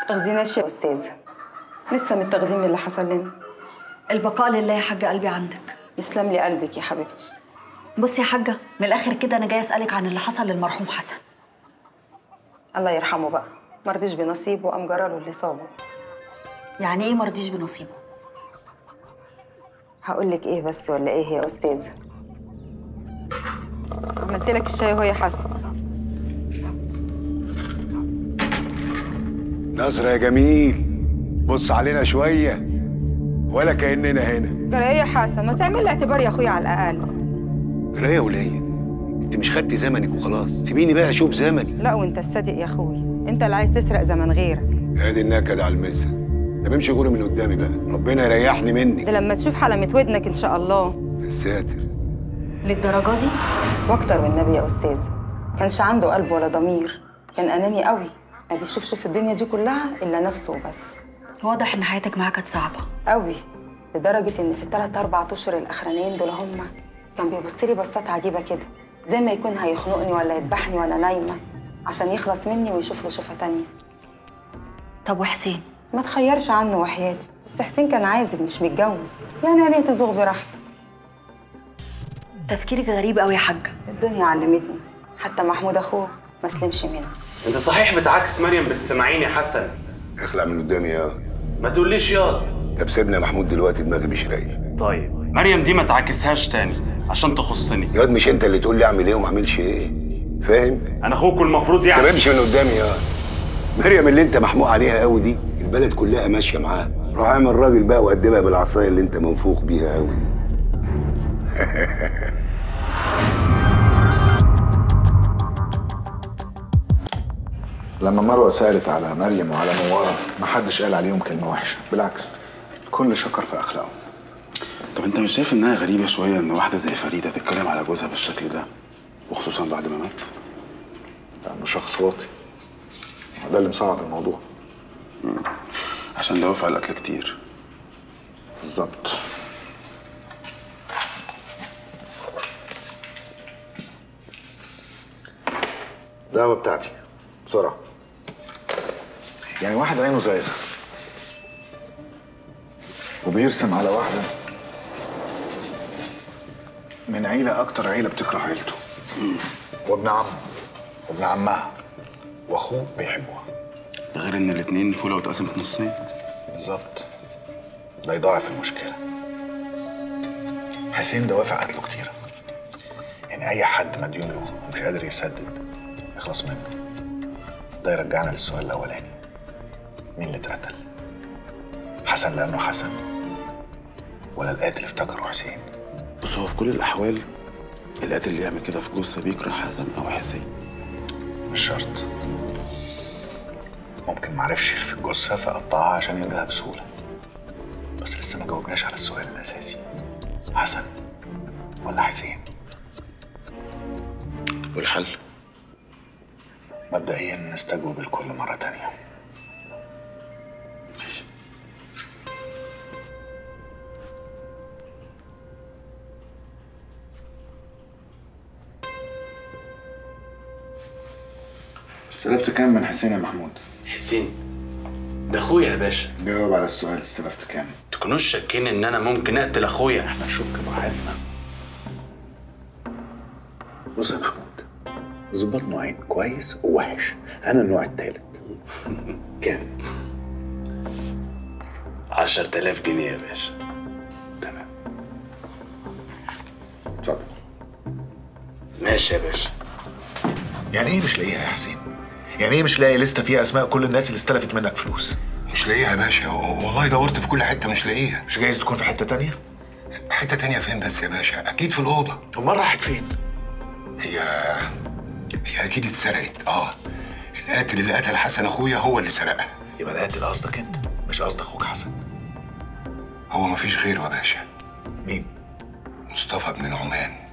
تاخذيناش يا استاذه، لسه متاخدين من اللي حصل لنا. البقاء لله يا حاجه، قلبي عندك. يسلم لي قلبك يا حبيبتي. بصي يا حاجه، من الاخر كده انا جايه اسالك عن اللي حصل للمرحوم حسن. الله يرحمه بقى، مرضيش بنصيبه وقام جراله اللي صابه. يعني ايه مرضيش بنصيبه؟ هقول لك ايه بس ولا ايه يا استاذه؟ عملت لك الشاي اهو يا حسن. نظرة يا جميل، بص علينا شوية ولا كأننا هنا. جرى ايه يا حسن؟ ما تعمل لي اعتبار يا اخويا على الاقل. جرى يا ولية، انت مش خدتي زمنك وخلاص، سيبيني بقى اشوف زمني. لا وانت الصادق يا اخويا، انت اللي عايز تسرق زمن غيرك. ادي النكد على المسا. طب امشي غوري من قدامي بقى، ربنا يريحني منك. ده لما تشوف حلمة ودنك ان شاء الله. يا ساتر. للدرجه دي؟ واكتر والنبي يا استاذه، كانش عنده قلب ولا ضمير، كان اناني قوي، ما بيشوفش في الدنيا دي كلها الا نفسه وبس. واضح ان حياتك معاه كانت صعبه قوي، لدرجه ان في الثلاث اربع اشهر الاخرانيين دول هما كان بيبص لي بصات عجيبه كده، زي ما يكون هيخنقني ولا يذبحني وانا نايمه عشان يخلص مني ويشوف له شوفه تانيه. طب وحسين؟ ما تخيرش عنه وحياتي، بس حسين كان عازب مش متجوز، يعني عينيه تزوغ براحته. تفكيرك غريب قوي يا حاجه. الدنيا علمتني، حتى محمود اخوه ما سلمش منه. انت صحيح بتعاكس مريم بنت سماعين يا حسن؟ اخلع من قدامي يا. ما تقوليش ياض. طب سيبنا يا محمود دلوقتي، دماغي مش رايقه. طيب مريم دي ما تعاكسهاش تاني عشان تخصني. ياض مش انت اللي تقول لي اعمل ايه وما اعملش ايه، فاهم؟ انا اخوك المفروض طب امشي من قدامي يا. مريم اللي انت محموق عليها قوي دي، البلد كلها ماشيه معاها، روح اعمل راجل بقى وقدمها بالعصايه اللي انت منفوخ بيها قوي دي. لما مروه سألت على مريم وعلى نوارة ما حدش قال عليهم كلمة وحشة، بالعكس الكل شكر في أخلاقهم. طب أنت مش شايف إنها غريبة شوية إن واحدة زي فريدة تتكلم على جوزها بالشكل ده، وخصوصا بعد ما مات؟ لأنه شخص واطي، ده اللي مصعب الموضوع. عشان دوافع القتل كتير. بالظبط. القهوة بتاعتي بسرعة. يعني واحد عينه زايغة وبيرسم على واحدة من عيلة أكتر عيلة بتكره عيلته، وابن عمه وابن عمها وأخوه بيحبوها. ده غير إن الاتنين فولة واتقسمت نصين. بالظبط، ده يضاعف المشكلة. حسين دوافع قتله كتيرة، يعني أي حد مديون له ومش قادر يسدد يخلص منه. ده يرجعنا للسؤال الأولاني، مين اللي اتقتل؟ حسن لأنه حسن، ولا القاتل افتكره حسين؟ بص، هو في كل الأحوال القاتل اللي يعمل كده في جثة بيكره حسن أو حسين. مش شرط، ممكن معرفش يخفي الجثة فقطعها عشان ينقلها بسهولة. بس لسه ما جاوبناش على السؤال الأساسي، حسن ولا حسين؟ والحل؟ مبدئيا نستجوب الكل مرة تانية. ماشي. استلفت كام من حسين يا محمود؟ حسين ده اخويا يا باشا. جاوب على السؤال، استلفت كام؟ تكونوش شاكين ان انا ممكن اقتل اخويا. احنا نشك براحتنا. بص يا محمود، ظباط نوعين، كويس ووحش، انا النوع التالت. كام؟ 10,000 جنيه يا باشا. تمام، اتفضل. ماشي يا باشا. يعني ايه مش لاقيها يا حسين؟ يعني ايه مش لاقي لسته فيها اسماء كل الناس اللي استلفت منك فلوس؟ مش لاقيها يا باشا، والله دورت في كل حته مش لاقيها. مش جايز تكون في حته تانية؟ حته تانية فين بس يا باشا؟ اكيد في الاوضه. امال راحت فين؟ هي اكيد اتسرقت. القاتل اللي قتل حسن اخويا هو اللي سرقها. يبقى القاتل قصدك انت مش قصد اخوك حسن. هو مفيش غيره يا باشا. مين؟ مصطفى بن نعمان.